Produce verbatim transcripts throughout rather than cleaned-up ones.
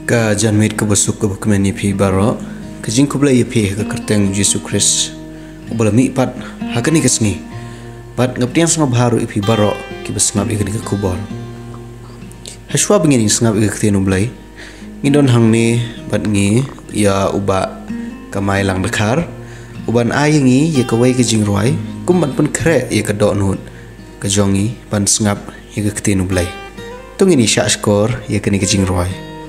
ka janmit ka basuk ka bukmeni phi baro ka jing kubla ye phi ka kerteng Yesu Christ ubala mi pat hakani kasngi pat ngaptian sama baru phi baro ki basngap ikani ka kubor haswa bingin sngap ikati nublai ngidon hangni pat ngi ya uba kamai lang dakhar uban ayengi ye kawai ka jing roi kumban pun kre ye ka do nut ka jongi pan sngap ye ka kati nublai tungini sha skor ye kani ka jing roi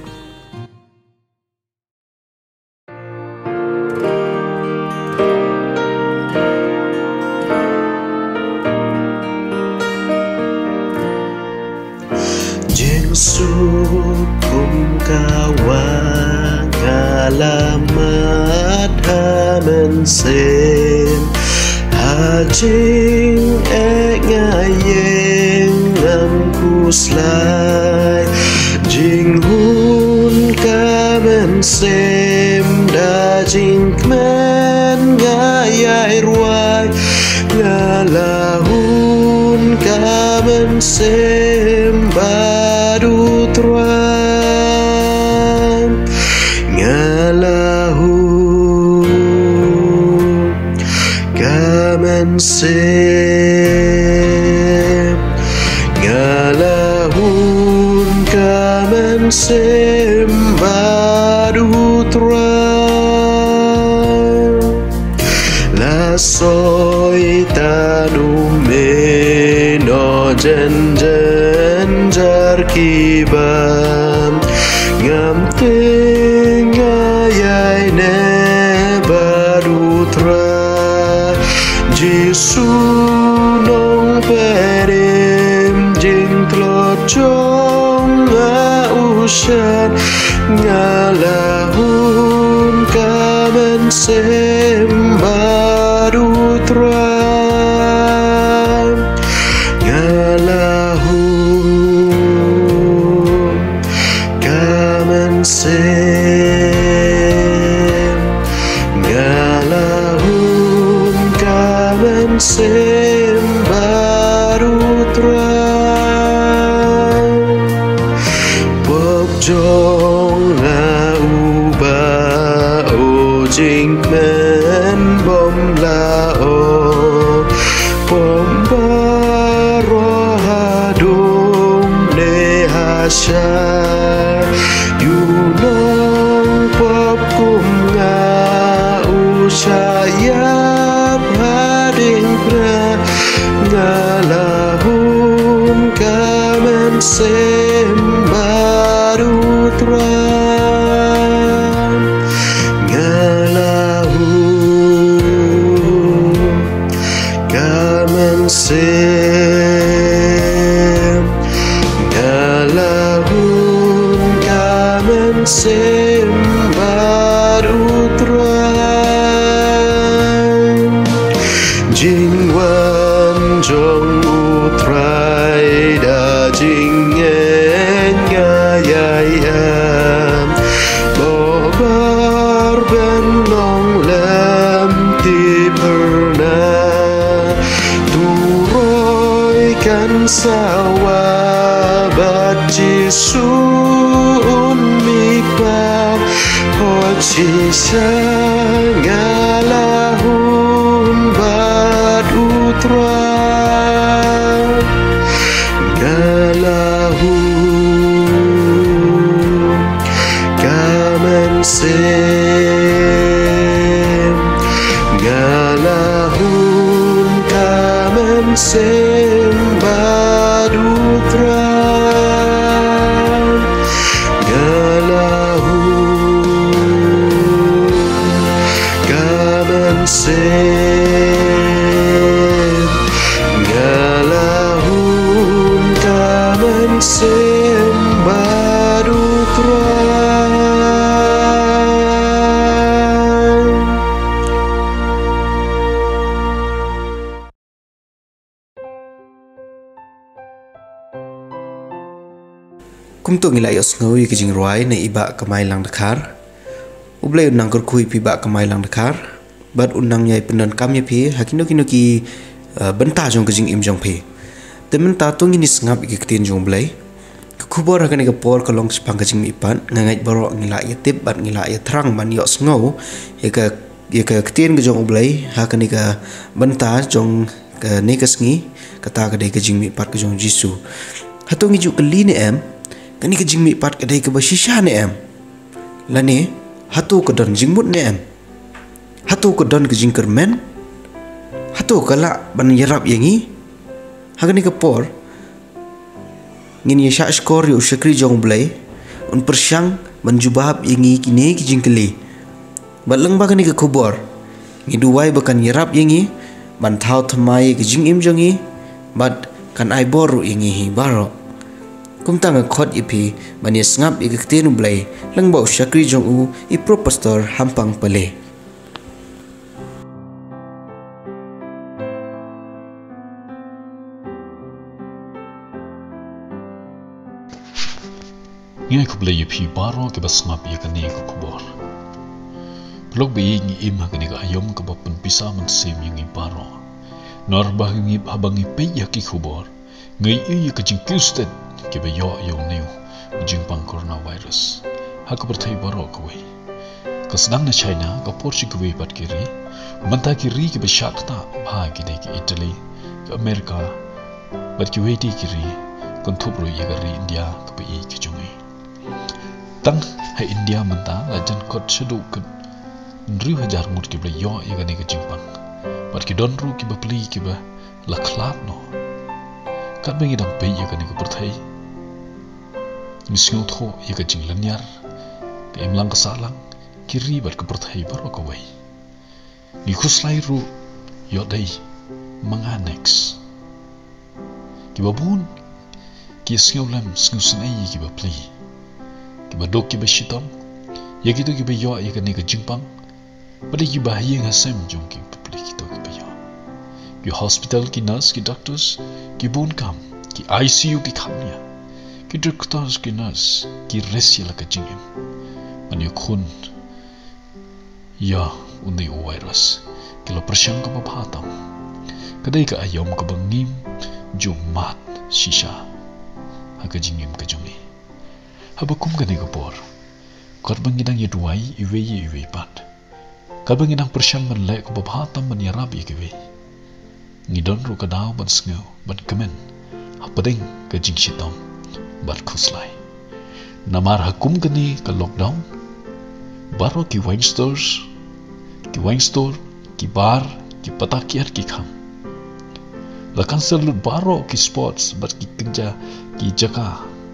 Yesu kum kawan alamat hamen sen hajing ek ngayeng ngam kuslai jing hun kamen sem da jing kmen ngayai ruai ngalahun kamen sem baru terang ngalahun kamen sem ngalahun kamen sem baru terang la soi tanu meno jen jen jar kibam ngam tengayai ne baru tra Yesu nong perem jing tlojong ushan ngalahun kamen sem baru tra ngalahun kamen sem ngalahun kamen sem baru terang pop jong uba o jing men bom la o pom baro hadum ne hasha yunong pop kum nga usayap hading pra ngalahun kamen sem baru terang ngalahun kamen sem ngalahun kamen sem baru terang jingwan jong utrai da jing en ngayayam bobar ben long lam ti perna turoi kan sawa bat jisun mikpa hoci ngalahun bat utra ngalahun kamen sem ngalahun kamen sem baru terang ngalahun kamen sem ngalahun kamen sem baru terang kumtu ngila yos ngawi ke jing ruai na iba kamai lang dakhar ublai unang kur kui pi ba kamai lang dakhar bat unang nyai pendan kamya phi hakino kino ki benta jong ke jing im jong phi temen ta tung ini sngap ki ktin jong blai kubor hakan ke por kalong sepang ke jing mi pan ngangai borok ngila ya tip bat ngila ya terang ban yok ngau ya ke ya ke ketien ke jong ublai hakan ke benta jong ke ne ke sngi kata ke dai ke jing mi pat ke jong jisu hatu ngiju ke li ne em kani ke jing mi pat ke dai ke basisha ne em lani hatu ke don jing mut ne em hatu ke don ke jing kermen hatu kala ban yarap yangi hakan ke por ngin ye sha skor yu shakri jong blai un persyang menjubab yangi kini ki jingkeli balang bakani ke kubor ngi duwai bakan yarap yangi ban thau thamai ki jing im jongi bat kan ai boru yangi hi baro kum tang khot ipi ban ye ngap ik tenu blai lang bau shakri jong u i pro pastor hampang pale ngai kuble yupi baro ke basngap ye kani ko kubor blog be ngi im kani ga ayom ke bapun pisa man sem ngi baro nor bah ngi abangi pe ya ki kubor ngai ye ke jing kustet ke be yo yo new jing pang coronavirus ha ko berthai baro ko we kasdang na china ga porchi ko we pat kiri manta ki ri ke be shakta bha ki de ki italy ke america bat ki we ti kiri kon thupro ye ga ri india ko be ki jungi tang hai India menta lajan kot sedu kan riu hajar mut ki bla yo ya gani ke jingpang bat ki don ru ki ba pli ki ba la khlap no kat bengi dang pe ya gani ko perthai misngu tho ya ka jing lanyar ke emlang ka salang ki ri bat ko perthai bar ko wai ni khuslai ru yo dai manganex ki babun ki sngau lam sngau snai ki ba pli ki badok ki beshitom ya gitu ki beyo ya kan ni ke jingpang pada ki bahaya ngasem jong ki public to ki beyo ki hospital ki nurse ki doctors ki bon kam ki I C U ki khamnya ki doctors ki nurse ki resi la ka jingim ani khun ya unai virus ki lo prashang ka bhatam kadai ka ayom ka bangim jumat shisha ha ka jingim ka jongi habakum gani gopor korban gidang yeduai iwe iwe pat kabang gidang persyang man lek ko babhatam man yarab iwe ngidon ru kadau ban sngo ban kemen hapading ka jingshitom bat khuslai namar hakum gani ka lockdown baro ki wine stores ki wine store ki bar ki patakiar ki kham la cancel baro ki sports bat ki kerja ki jaka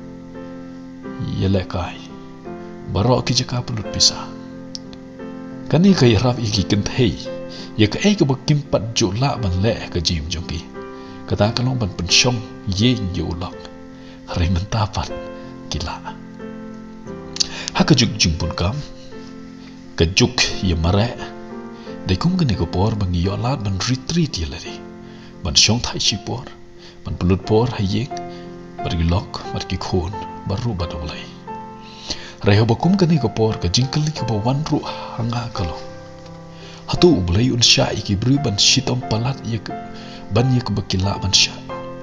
yelekai baro ki jaka pulut pisa kani ka yarap iki kenthei ya ka ai ka bakim pat jola ban le ka jim jongki kata kalong ban pensyong ye yolak hari mentapat kila ha ka juk jumpun kam ka juk ye mare dai kum gani ko por bang yolat ban retreat ye lari ban syong thai chi por ban pulut por hayek bagi lok bagi khon baru badulai reho bakum kani ko por ka jingkal ki ba wan ru hanga kalo hatu ublai un sha iki bru ban shitom palat yek ban yek bakila ban sha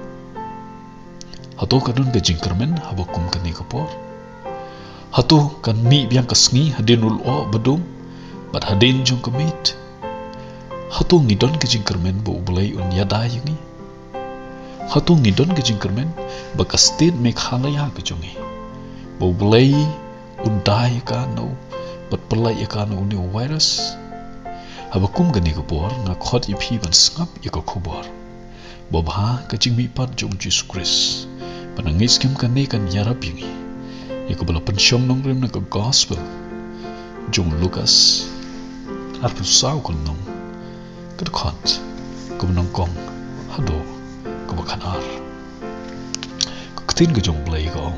hatu kadun ka jingkermen habakum kani ko por hatu kan mi biang kasngi hadinul o badum bat hadin jong kamit hatu ngidon ka jingkermen bo ublai un yada yingi hatu ngidon ka jingkermen baka state Meghalaya ke jongi bo blai undai ka no bat pelai ka no ni virus habakum gani ko por nga khot ipi ban skap ya ko khobor bo bha ka jingmi pat jong Jesus Christ panangis kim kan ne kan yarap yingi ya ko bala pensyong nong rem na ko gospel jong Lucas arpu saw ko nong ka khot ko nong kong hado ko bakanar tin ke jong blai gong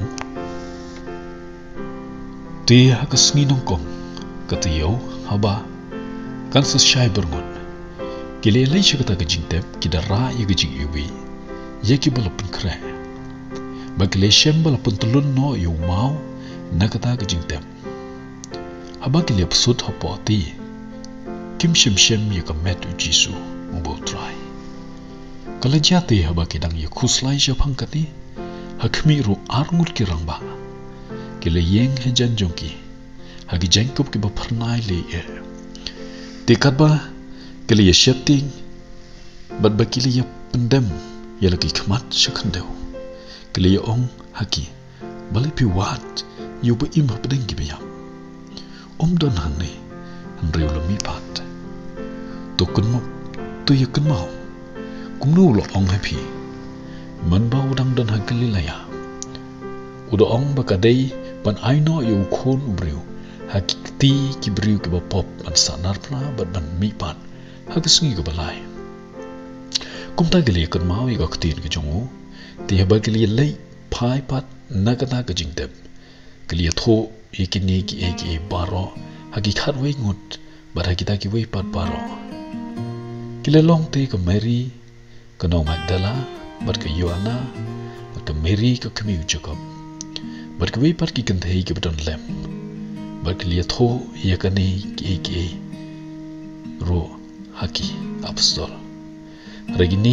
dia ka sngi nong kong ka tiyo haba kan sa shai bergon kile lai shi ka jing tep ki da ra ye jing yubi ye ki bala pun kre ba kile shem bala pun tulun no yu mau na ka ta jing tep haba kile psut hopoti kim shem shem ye ka met u jisu mo bo try kala jati haba ki dang ye khuslai je phang ka ti hakmi ru arngur kirang ba kile yeng hejan jongki hagi jengkup ki ba pernai le e dekat ba kile ya shapting bat ba kile ya pendem ya lagi kemat shakandeu kile ya ong haki balik pi wat yu ba im ba pedeng ki bayam om don hang ni han riu lo mi pat to kun mo to ya kun mau kum nu lo ong happy man ba udang don hang kali la ya udo ong ba kadai ban ai no yu khon briu hakikti ki briu ki ba pop an sanar pla bat ban mi pat hagisngi ko balai kum ta gele kun mau ya aktin ki jongu ti ba gele lei phai pat nagata ka jingdep kaliya tho ekini ki eki baro hagi khat wei ngut bar hagi ta ki wei pat baro kile long te ka Mary ka no Magdala bar ka Yohana bar ka Mary ka kami Jacob bar ka wei pat ki kan thei ki badon lem bar kaliya tho ekani ki eki ro haki apostol regini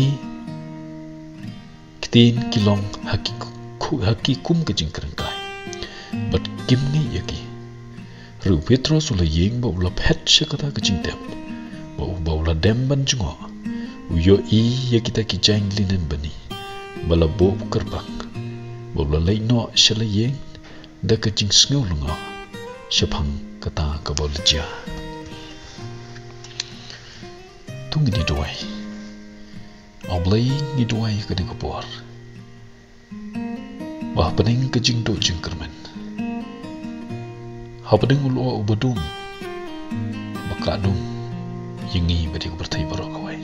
kitin kilong haki haki kum ke jingkrang kai bat kim ni yaki ru Petros ula yeng ba ula pet shakata ke jingtep ba ba ula dem ban jungo uyo i yaki ta ki jang linen bani bala bo kerbang ba ula lai no shala yeng da ke jing sngo lunga shapang kata ka bolja tung ni doai ablai ni doai ke ni kapor wah pening ke jing do jing kermen ha pening ulo ubadum bakadum yingi badi ko bertai barok kawai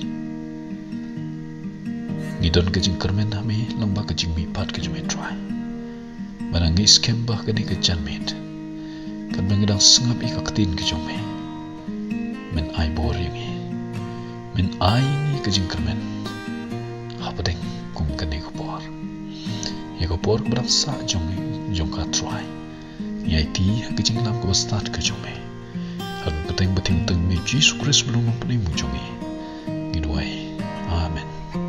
ngidon ke jing kermen hame lamba ke jing mi pat ke jume try manangi skem bah ke ni ke janmet kan mengidang sengap i kaktin ke jume men ai bor yingi men ai ni ke jing kermen ha pening kum ke ni ko por Ego por berasa jong jong ka try. Yai ti ke jing lam ko start ke jong me. Hag beteng beteng teng me Jesus Christ belum mempunyai mu jong e. Giduai. Amen.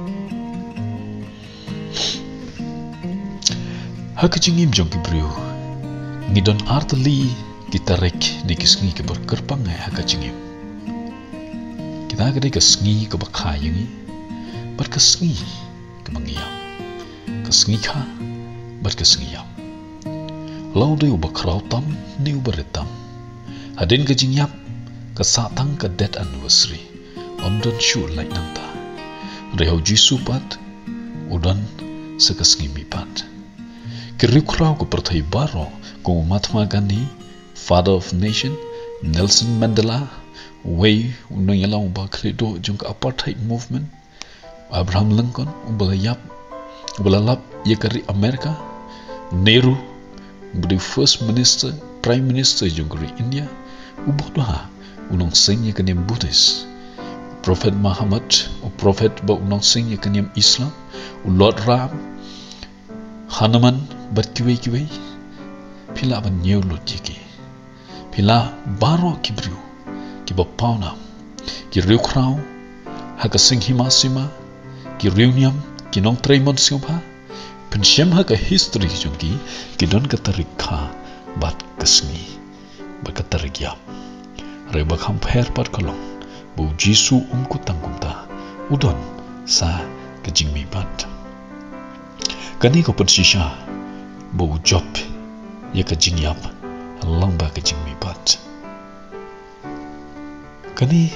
Hag jing im jong ki bru. Ngidon artli kita rek di kisngi ke berkerpang ai hag jing im. Kita gede ke sngi ke bakhayangi. Berkesngi ke mengiam. Kesngi ka berkesngiam lau de uba krautam ni uba retam hadin ke jingyap ke satang ke dead anniversary omdan shu lai nanta reho jisu pat udan sekesngi mi pat kiri krau ke perthai baro ko Mahatma Gandhi father of nation Nelson Mandela way unang yalang uba kredo jung apartheid movement Abraham Lincoln uba yap Belalap ia kari Amerika, Nehru, beri first minister, prime minister jungkuri India, ubah doa, unang sing ia kenyam Buddhis, Prophet Muhammad, Prophet ba unang sing ia kenyam Islam, Lord Ram, Hanuman berkiwai kiwai, pila ban nyau lut jiki, pila baro kibriu, kiba pauna, kiriu krau, haka sing himasima, kiriu nyam. Kinong Tremon siapa? Pensiam ha ke history jungki kidon keterikha bat kesni berketerigiam. Reba kamper par kalong bu Jisu umku tangkumta udon sa kejingmi bat. Kani ko pensisha bu job ya kejingyap lamba kejingmi bat. Kani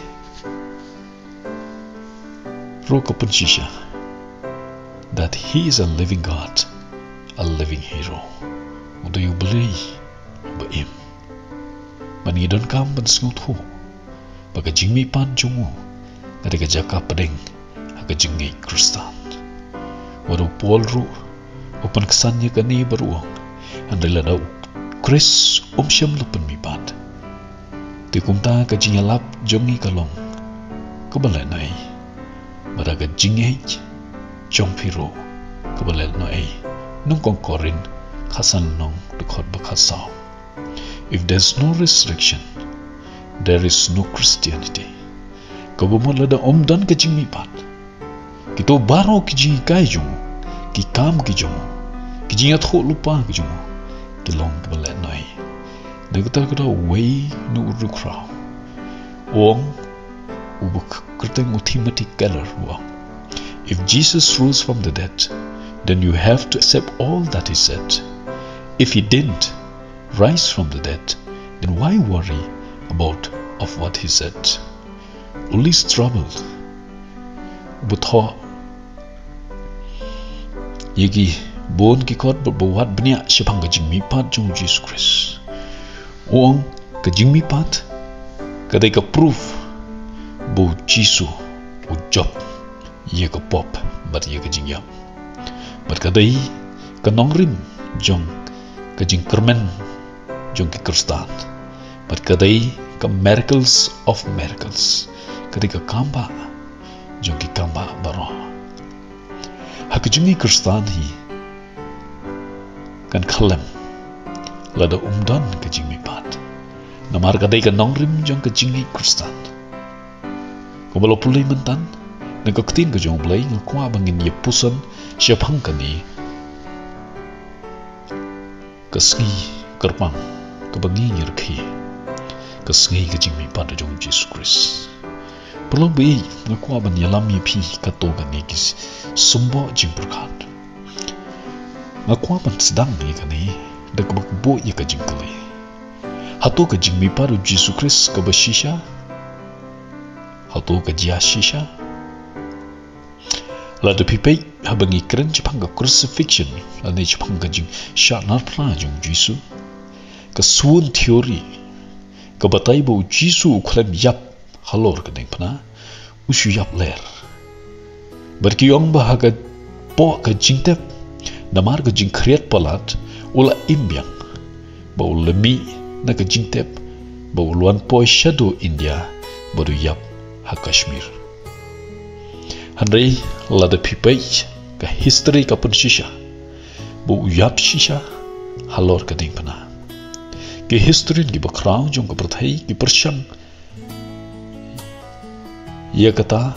ro ko pensisha that he is a living God, a living hero. Do you believe by him? Mani don kam ban sngut ho. Baga jingmi pan jungu. Kada ka jaka pedeng. Aga jingi Kristan. Wadu Paul ru. Open kesannya kani beruang. Andela dau Chris umsyam lupen mi pan. Tikumta ka jingalap jongi kalong. Kebalanai. Badaga jingej. Jong piro kebalel no ai nung kong korin khasan nong dukot bakasau. If there's no resurrection, there is no Christianity. Kabumon lada omdan kejing mipat. Kito baro kejing kai jungu, ki kam ki jungu, kijing atho lupa kijung kilong kebele noi negata kada way nu uru krau ong ubuk kerteng Timothy Keller wa if Jesus rose from the dead, then you have to accept all that he said. If he didn't rise from the dead, then why worry about of what he said? Only trouble butho yegi bon ki kot buat bnia sepang ka jingmi pat jong Jesus Christ ong ka jingmi pat kadai ka proof bo Jesus u job ye ka pop bat ye ka jingyam bat kadai ka nongrim jong ka jing kermen jong ki kristan bat kadai ka miracles of miracles kadai ka kamba jong ki kamba baro ha ka jingi kristan hi kan khalam lada umdan ka jingi pat namar kadai ka nongrim jong ka jingi kristan ko balo pulai mentan nagaktin ka jong blay ng kwa bangin ye pusan siya pang kani kasngi karpang kabangi ngirki kasngi ka jingmi pada jong Jesus Christ perlu bi ng kwa ban yalam ye pi kato kani kis sumbo jing perkat ng kwa ban sedang ni kani dagbak bo ye ka jing kali hato ka jingmi pada Jesus Christ ka basisha hato ka jia shisha la de pipai habangi keren chipang ka crucifixion la ne chipang ka jing sha nar pra jong Jesus ka suun theory ka batai bo Jesus khlem yap halor ka ding pana ushu yap ler barki yong ba ha ka po ka jing tep namar ka jing create palat ula imbyang ba ulami na ka jing tep ba ulwan po shadow India baru yap ha Kashmir Handai lada pipai ka history ka pun shisha bu yap shisha halor ka ding pana ke history ki bakrao jong ka prathai ki persyang ya kata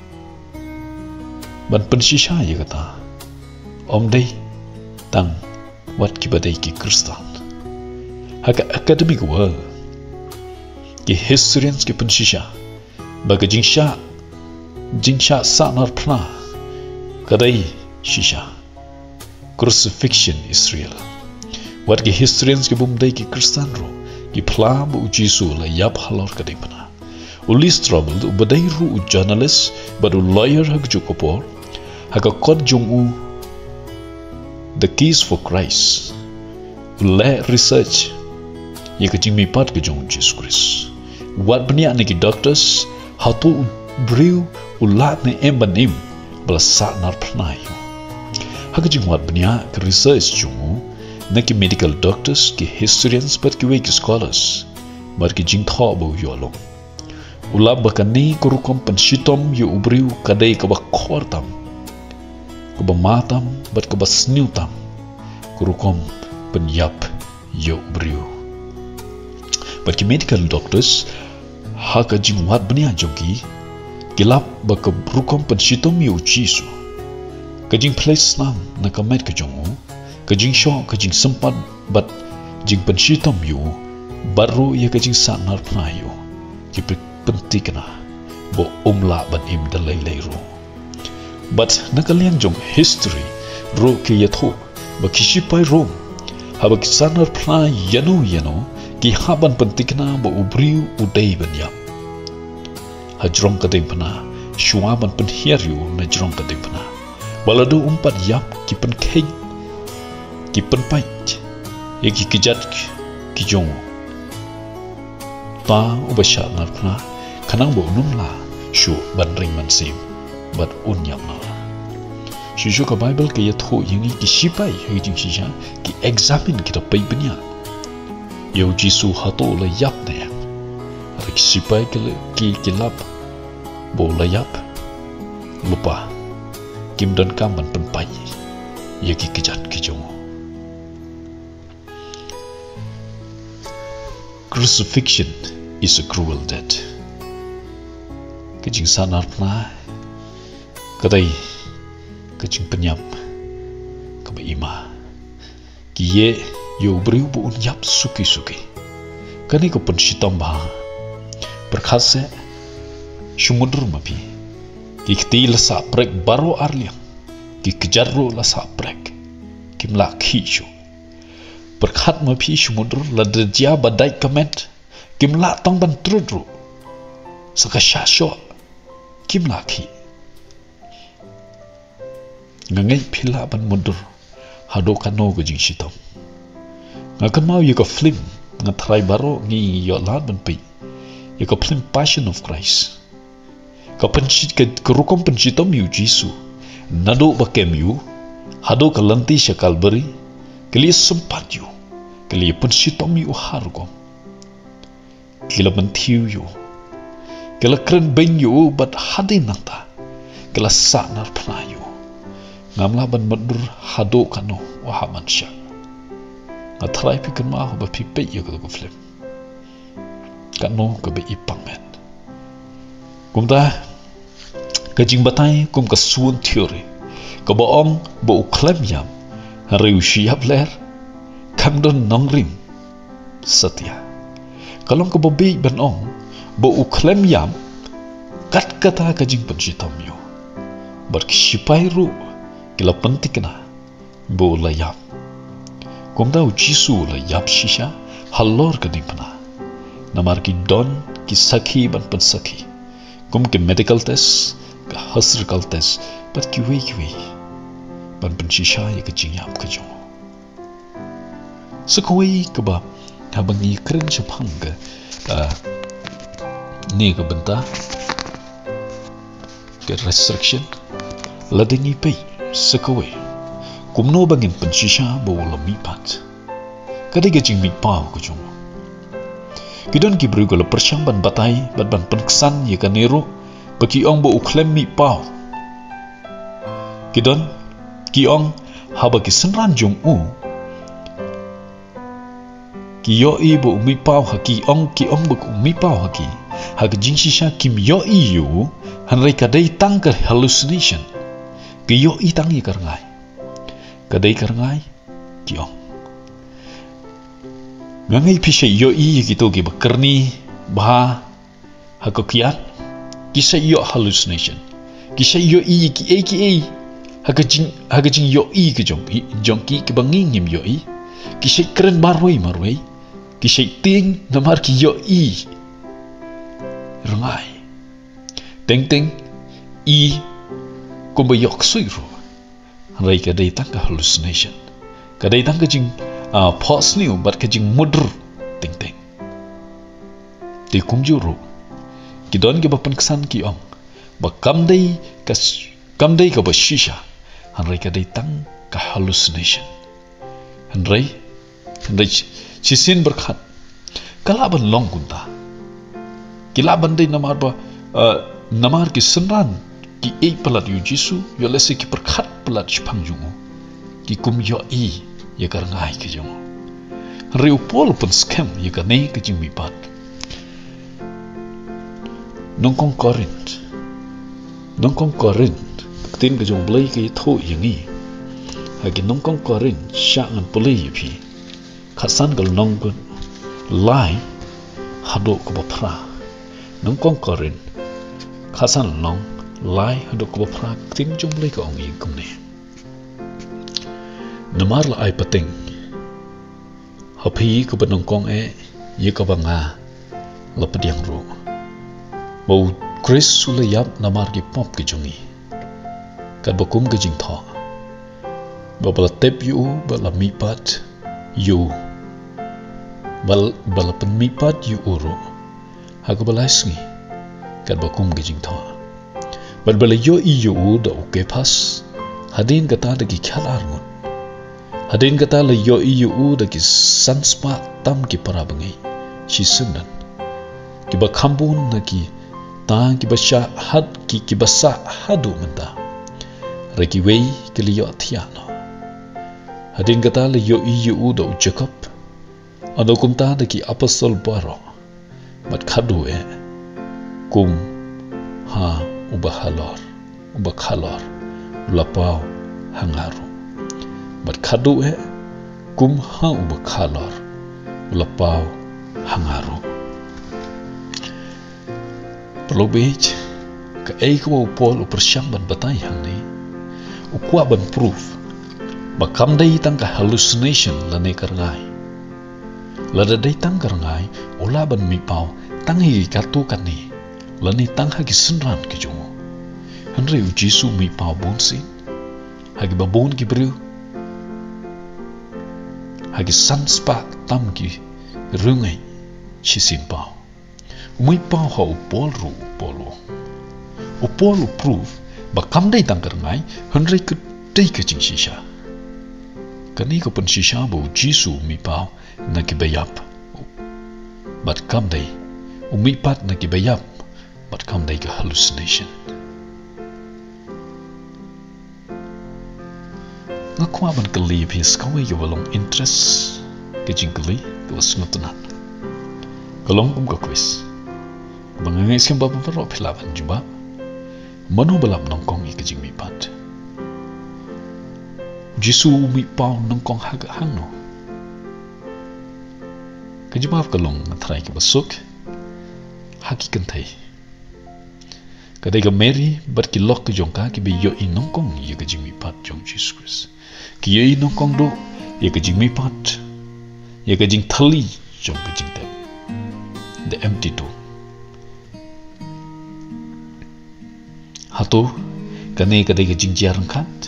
ban pun shisha ya kata om dei tang wat ki badai ki kristan haka academic world ki historians ki pun shisha baga jingsha jingsha sanar pna kadai shisha crucifixion Israel wat ki historians ki bumdai ki kristan ro ki plam u jisu la yap halor kadai pana ulis trouble u badai ru u journalist badu lawyer hak jukopor haka kod jung u the keys for Christ le research ye ka jingmi pat ki jong Jesus Christ wat bnia ne ki doctors hatu briu ulat ne embanim bala nar pnayo haka jing wat bnia ka research jungu na ki medical doctors ki historians pat ki weki scholars mar ki jing tho bo yolo ula bakani ko rukom penshitom yu ubriu kadai ka ba khortam ko ba matam bat ka ba sniutam ko rukom penyap yu ubriu bat ki medical doctors haka jing wat bnia jogi kilap baka rukom penshitom yu jisu kajing place nam na kamet kajongu kajing sho kajing sempat bat jing penshitom yu baru ya kajing sanar pnayo ki pentikna bo umla ban im dalai leiru but nakaliang jong history ro ke yatho ba kishipai ro haba kisanar pna yano yano ki haban pentikna bo ubriu udai banya hajrong kadeng pana shuaban pen hiaryu na jrong kadeng pana baladu umpat yap ki pen keg ki pen pait ye ki kijat ki jong ta ubasha nar pana kanang bo numla shu ban ring man sim bat unyam na shishu ka bible ke yatho yingi ki shipai he jing shisha ki examine ki ta pai banya yo jisu hato la yap ne ki shipai ki ki kilap bo la yap lupa kim don kam ban pen pai ye ki kijat ki jong crucifixion is a cruel death kajing sanar pna kadai kajing penyap kaba ima ki ye yo briu bu un yap suki suki kani ko pun shitom ba berkhase sumudur mapi ki kti la sa prek baro arliang ki kejarro la sa prek kim la khishu berkhat mapi sumudur la derja badai comment kim la tong ban trudru sakasha sho kim la khi ngangai phila ban mundur hado kano go jing shitom ngakan mau yuka film ngatrai baro ngi yo lat ban pi yuka film Passion of Christ ka penchit ke kerukom penchitom yu Jisu nado bakem yu hado kalanti sha Calvary kali sempat yu kali penchitom yu hargom kila mentiu yu kila keren ben yu bat hadin nata kila sanar penayu ngamla ban madur hado kano wahaman sya ngatrai pi kema ba pi pe yu ko film kano ko be ipang men kumta kajing batai kum ka suun theory ka boong bo uklem yam riu siap ler kam don nongrim satya kalong ka bobi ban ong bo uklem yam kat kata kajing pensitom yo berkisipai ru kila pentikna bo layap kumta ujisu layap shisha halor kadipana namar ki don ki sakhi ban pensakhi kum ke medical test ka hospital test pat ki wei ki wei ban pensisha ye ka jingyam ka jo sakoi ka ba ta bangi kren chapang ka ni ka benta ke restriction ladini pe sakoi kumno bangin pensisha bo la mi pat kada ga jing mi pa ko jo kidon ki bru gala persyang ban batai ban ban penksan ye kanero bagi ong bo uklem mi pau kidon ki ong haba ki senran jung u ki yo i bo mi pau ha ki ong ki ong bo mi pau ha ki ha ga jing shisha kim yo i yu han rai kadai tang ka hallucination ki yo i tang ye karngai kadai karngai ki ong ngangai pisai yo i gitu gi bakerni bah hakokiat kisai yo hallucination kisai yo i ki e ki e hakajing hakajing yo i ke jong i jong ki ke banging nim yo i kisai keren marwai marwai kisai ting namar ki yo i rangai teng teng i kumba yok suiru rai ka dai tang hallucination ka dai tang kajing Uh, pos niu bat kajing mudur ting ting di kumjuru kidon ke bapan kesan ki ong ba kamdai kas kamdai ka ba shisha hanrai ka dai tang ka hallucination hanrai hanrai chisin berkhat kalaban long kunta kilaban dai namar ba uh, namar ki senran ki ei pelat yu Jisu yo lese ki berkhat pelat chpang jungu ki kum yo i ye kar ngai ke jong riu pol pun scam ye ka nei ke jing mi pat nong kong korint nong kong korint tin ke jong blai ke tho yingi ha ki nong kong korint sha ngan poli phi khasan gal nong gun lai hado ko ba phra nong kong korint khasan nong lai hado ko ba phra tin jong blai ko ong yi kum ne namar la ai pating hapi ko banong kong e ye ka banga la padiang ro bo Chris sulayap namar ki pop ki jungi kad bakum ke jing tha ba bala tep yu bala mi pat yu bal bala pen mi pat yu uro ha ko bala sngi kad bakum ke jing tha bal bala yo i yu da o ke pas hadin kata da ki khal arngun hadin kata le yo i yu u da ki sanspa tam ki para bangai shi sundan ki ba khambun na ki ta ki ba sha had ki ki ba sa hadu manda re ki wei ki li yo thiano hadin kata le yo i yu u da Jacob ado kum ta da ki apostle baro mat khadu e kum ha uba halor uba khalor lapau hangaru bat khadu e kum ha uba khalor ulapau hangaru perlu bej ka ei ko pol upersyang ban batai hang ni ukwa ban proof bakam dai tang ka hallucination lane karngai lada dai tang karngai ula ban mi pau tang hi kartu kan ni lani tang ha ki sunran ki jumo hanre u jisu mi pau bonsi hagi babon ki bru hagi sunspark tam ki rungai chisin pau mi pau ha u pol ru polo u polo proof bakam dai tang karngai hanre ku dai ka jing shisha kani ko pen shisha bo jisu mi pau na ki bayap but kam dai u mi pat na ki bayap but kam dai ka hallucination nga kwa ban kali phis kawe yo balong interest ke jingli ko snutnan kalong kum ka quiz bangangai sem ba ba ro philaban juba manu balam nongkong i ke jing mi pat jisu mi pau nongkong haga hangno kajibab kalong thrai ke basuk hakikan thai kadai ga mary bar ki lok jong ka ki be yo i nongkong ye ke jing mi pat jong jesus christ ki ye i nongkong do ye ke jing mi pat ye ke jing thali jong ke jing ta the empty to hato kane kadai ga jing jarang khat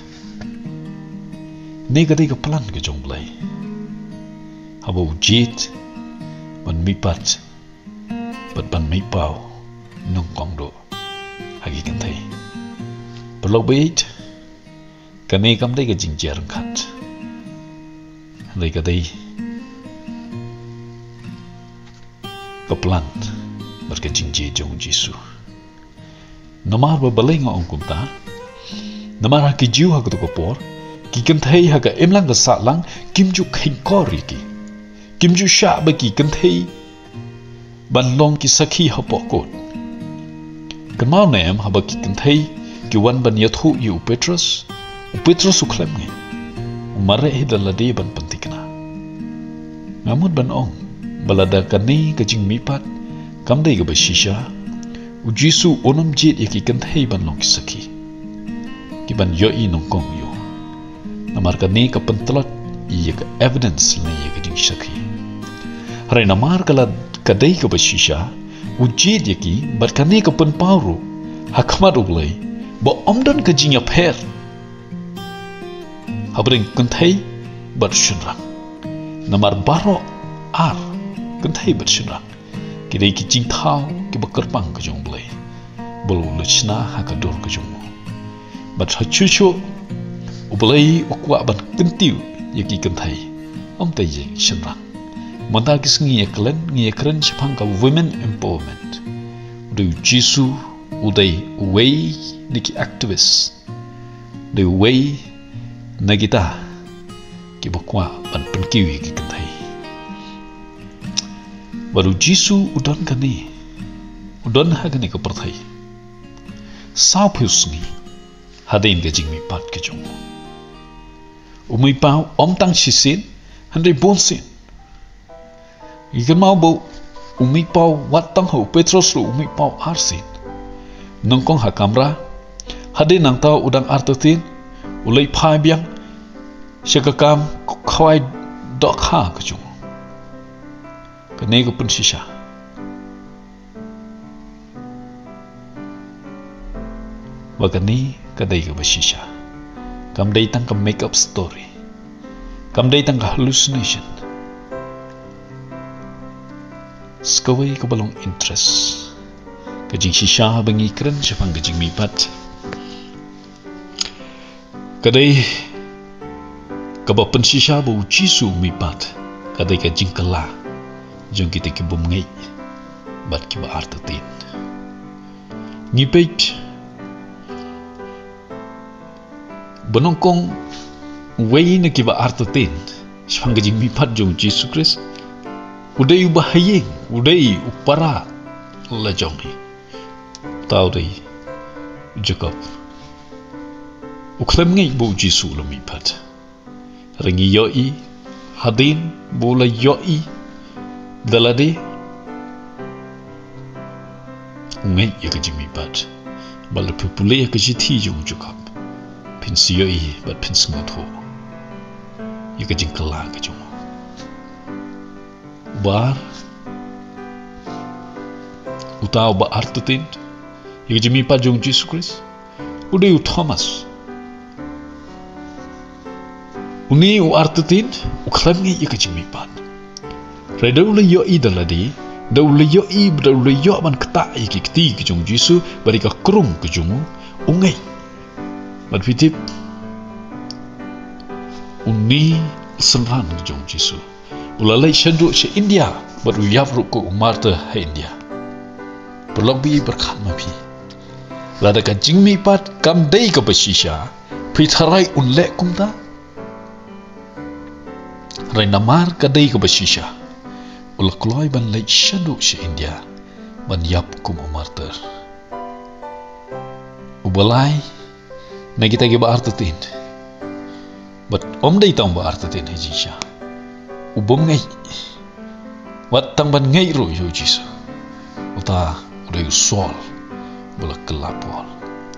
ne kadai ga plan ga jong blai habo jit ban mi pat bat ban mi pau nong kong do hagi kan thai perlo bait kane kam dai ga jing jarang khat dai kadai ka plan bar ka jing je jong jisu namar ba balai nga ong kumta namar ha ki jiu ha ko ko por ki kan thai ha ka emlang ga sa lang kim ju khin ko ri ki kim ju sha ba ki kan thai ban long ki sakhi ha po ko kan ma nem ha ba ki kan thai ki wan ban yathu yu petrus u petrus u klem ngi u mare he dal de ban pantikna ngamut ban ong balada kani ka jing mi pat kam dai ga ba shisha u jisu onam jit ye ki kan thai ban long ki sakhi ki ban yo i nong kong yo namar ka ne ka pantlot ye ka evidence le ye ka ding sakhi hare namar kala kadai ka bashisha u jit ye ki bar ka ne ka pan pawru hakmat ublai bo omdan ka jing ya pher habring kan thai bar shunra namar baro ar kan thai bar shunra ki dei ki jing thau ki bakar pang ka jong blai bol luchna ha ka dor ka jong bat ha chu chu ublai ukwa ban kentiu yaki kan thai om tai je shinra monta kis ngi eklen ngi ekren chapang ka women empowerment du jisu udai way niki activist the way nagita ki bakwa ban penkiu yaki kan thai baru jisu udan kani udan ha kani ka parthai sao phusngi hadain ga jingmi pat ke jong umui pau om tang chisin handai bonsin ikan mau bo umui pau wat tang ho petros ru umui pau arsin nongkong ha kamera hadain nang tau udang artatin ulai phai biang shakakam khwai dok ha ke jong kane ko pun shisha wakani kadai ka bashisha kam dai tang ka make up story kam dai tang ka hallucination skawai ka balong interest ka jing shisha bangi kren chapang ka jing mi pat kadai ka ba pen shisha bo jisu mi pat kadai ka jing kala jong kita ki bum ngai bat ki ba artatin ni page benongkong way na kiba artatin shpang jing mi pat jong Jesus Christ udai ubahayeng udai upara la jongi tau dei Jacob uklem ngai bo Jesus lo mi pat rangi yo i hadin bola yoi dalade ungai ya ka jimi pat bal pupule ya ka jiti jung jukap pensio i bat pensngo tho ya ka jing kala ka jung bar utau ba artutin ya ka jimi pat jung Jesus Christ udah u Thomas uni u artutin u klamngi ya ka jimi pat redau le yo i dalade dau le yo i dau le yo man kta i ki kti ki jung jisu bari ka krung ki jung ungai bat fitip uni senran ki jung jisu ulalai shandu she India baru yavru ko umarta ha India berlobi berkhat mapi lada ka jingmi pat kam dei ka basisha pitharai unle kumta rai namar ka dei ka basisha ula kloi ban lai shadu she India ban yap kum umarter ubalai na kita ge ba artatin but om dei tang ba artatin hejisha ubom ngai wat tang ban ngai ro yo jisu uta udah sol bala kelapol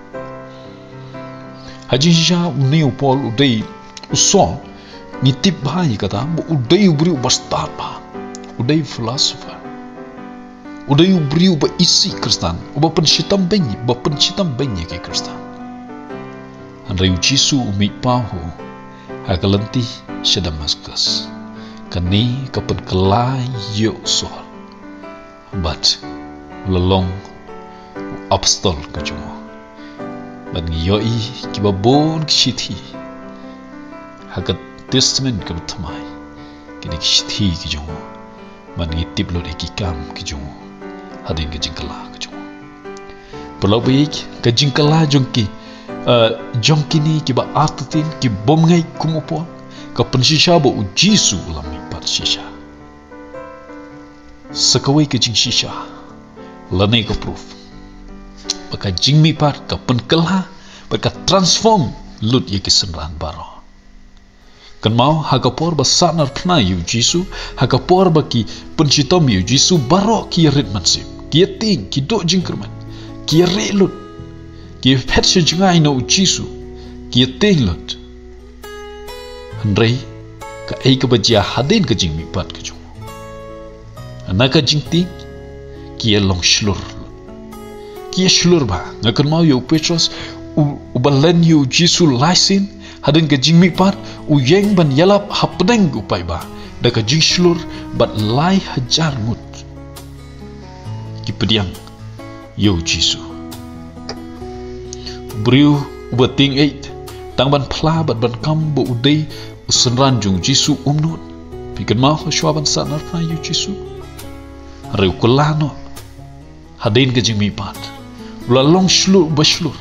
hejisha uni upol udai usol ngitip bahai kata udai ubri ubastar pa udai philosopher udai ubri uba isi Kristen uba pensitam benyi uba pensitam benyi ke Kristen andai ujisu umit pahu hakalanti sedamaskus kani kapan kelai yo sol but lelong apostol kajumo ban yoi kibabon kishiti hakat testament kabutmai kini kishiti kajumo man ngitip lo ekikam kijungu hadin ke jingkala kijungu perlu baik ke jingkala jongki jongki ni ki ba artin ki bom ngai kumupon ka pensisha bo jisu lami par shisha sakawai ke jing shisha lanai ka proof baka jingmi par ka penkala baka transform lut ye ki senran baro kan mau hakapor ba sanar pna yu jisu hakapor ba ki pensitom yu jisu baro ki rit mansip ki ting ki do jingkerman ki relut ki pet se jingai no jisu ki ting lut handrei ka ei ka bajia hadin ka jingmi pat ka jung anaka jingti ki long shlur ki shlur ba ngakan mau yu Petrus u balen yu jisu laisin hadin ke jingmi pat u yeng ban yalap hapdeng upai ba da ka jing shlur bat lai hajar mut ki pediang yo jisu briu ubating eight tang ban pla bat ban kam bo udai usenran jung jisu umnut pikan ma shwa ban sanar pa yo jisu reu kulano hadin ke jingmi pat ulalong shlur bashlur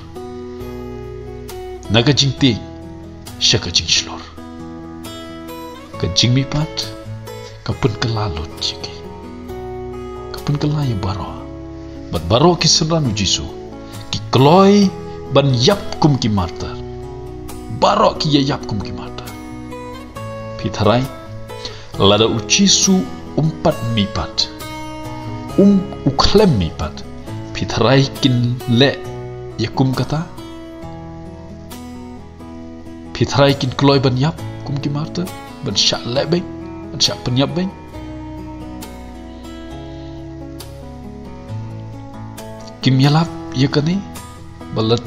naga jingti syaka jing shlor ka jingmi pat ka pun kelalot jiki ka pun kelai baro bat baro ki senran jisu ki kloi ban yap kum ki martar baro ki yap kum ki martar pitharai lada ujisu umpat mi pat um uklem mi pat pitharai kin le yakum kata pitharai kin kloi ban yap kum ki marta ban syak le beng ban syak penyap beng kim yalap yakani balat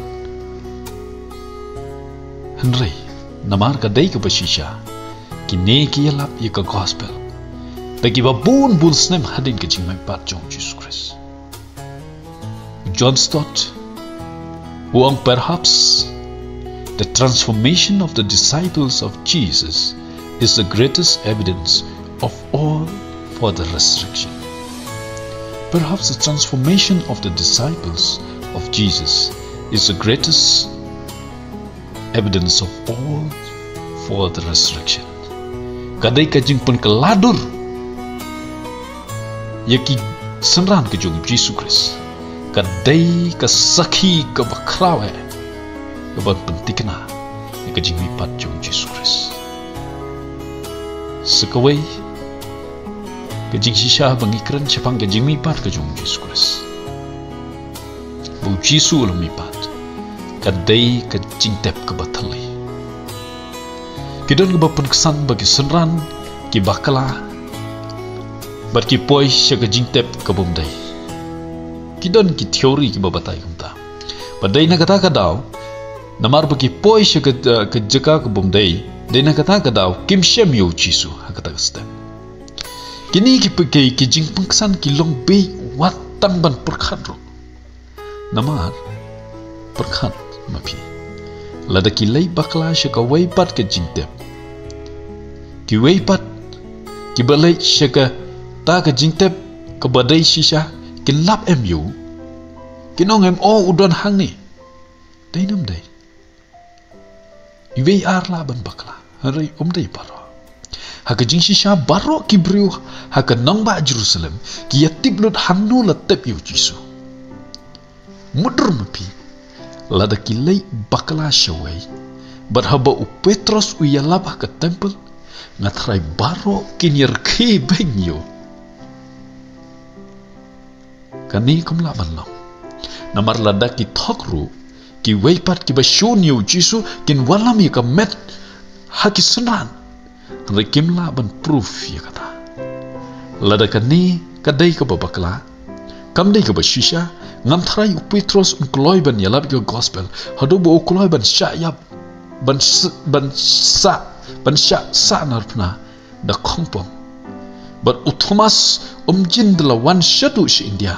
henry namar ka dei ka basisha kine ki yalap yaka gospel bagi babun bun snem hadin ke jingmai pat jong Jesus Christ John Stott who perhaps the transformation of the disciples of Jesus is the greatest evidence of all for the resurrection. Perhaps the transformation of the disciples of Jesus is the greatest evidence of all for the resurrection. Kadai kajing pun keladur yaki senran ke jong Jesus Christ. Kadai ka sakhi ka bakrawe keban pentikna yang kejing mipat jong Jesus Christ. sekawai ke jing shisha bangikran chapang ke jing mi pat ke jong Jesus Christ bu Jisu lo mi pat kadai ke jing tep ke bathali kidon ke bapan kesan bagi senran ki bakala bar ki poi sya ke jing tep ke bomdai kidon ki teori ki babatai kumta padai na kata kadau namar bagi poi sya ke ke jeka ke bomdai dai na kata kadau kim shem yo Jisu ha kata kasta kini ki pakai ki jing pengkesan ki long be watang ban perkhat ro namar perkhat mapi lada ki lei bakla shaka wei pat ke jing tep ki wei pat ki balai shaka ta ke jing tep ke badai shisha ki lap em yu ki nong em o udon hang ni dai nam dai wei ar la ban bakla hari om dai paro haka jing shisha baro ki briu haka nang ba Jerusalem ki yatib lut hangnu la tep yu Jisu mudur mapi lada ki lei bakla shawai bar haba u Petros u yalaba ke temple ngatrai baro kinir ki benyo kani kum la ban long namar lada ki thokru ki weipat ki bashun yu Jisu kin walami ka met haki sunan rekim la ban proof ya kata lada kani kadai ka babakla kam dai ka bashisha ngam thrai u Petros un kloi ban yalab ke gospel hadu bo kloi ban sha yap ban ban sa ban sha sa narpna da khongpong but u Thomas umjin de la wan shatu shi India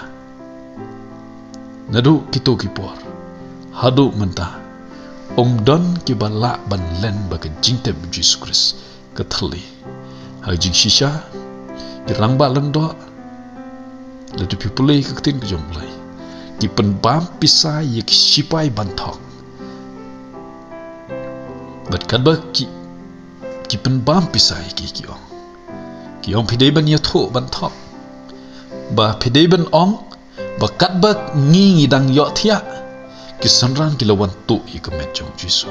nadu kito ki por hadu menta om don ki bala ban len ba ke jingte Jesus Christ ke thali ha jing shisha ki rang ba lang do le tu people ke tin ke jom lai ki pen bam pisai ye ki sipai ban thok bat kad ba ki ki pen bam pisai ki ki ong ki ong phidei ban ye tho ban thok ba phidei ban ong ba kad ba ngi ngi dang yo thia ki sanran ki lawan tu i ke met jong Jisu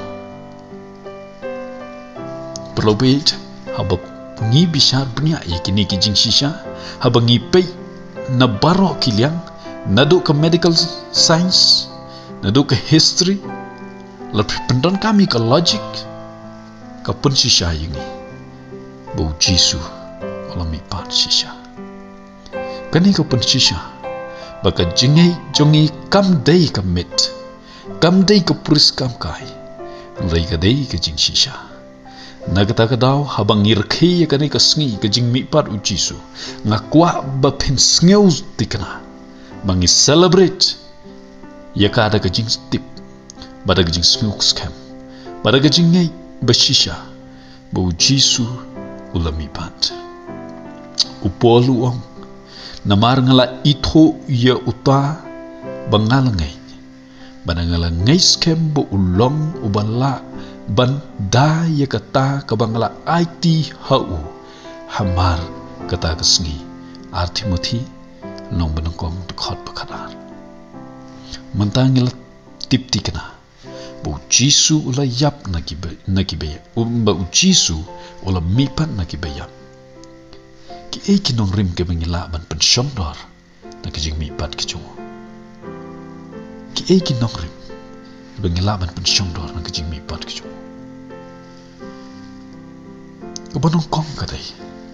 Perlobeit haba ngi bishar bnya ye kini ki jing shisha haba ngi pe na baro kiliang nadu ke medical science nadu ke history la pendon kami ke logic ka pun shisha yingi bu Jisu wala mi pat shisha kani ka pun shisha baka jingai jongi kam dei ka met kam dei ka puris kam kai lai ka dei ka jing shisha nagata kadau habang ngirkhi ya kani ka sngi ka jing mi pat u Jisu ngakwa ba pin sngew tikna bangi celebrate ya kada ka jing tip bada ka jing sngew scam bada ka jing ngai ba shisha ba u Jisu ulami pat upolu ong namar ngala itho ya uta bangal ngai bada ngala ngai scam ba ulong ubala ban da ya kata ka bangla I T hau hamar kata kesngi artimuthi nong benengkong dekhot bakadar mentangil tip tikna bu Jisu ula yap nakibe nakibe umba u Jisu ula mipan nakibe yap ki e kinong rim ke bangila ban pension dor nakijing mipat kichungo ki e kinong rim bangila ban pension dor nakijing mipat kichungo kebanong kong kadai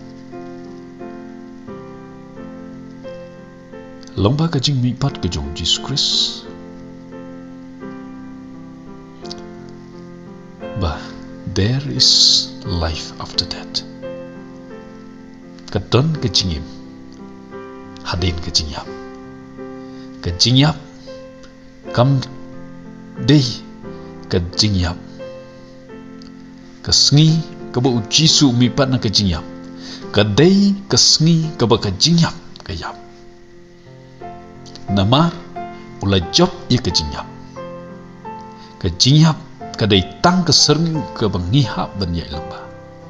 lomba kajing mi pat ke jong Jesus Christ bah there is life after that kadon kajingim hadin kajingyap kajingyap kam dei kajingyap kasngi kaba u Jisu mi pat na kajingyap kadai kasngi kaba kajingyap kayap namar ula job ye kajingyap kajingyap kadai tang keserng kaba ngihap ban ye lamba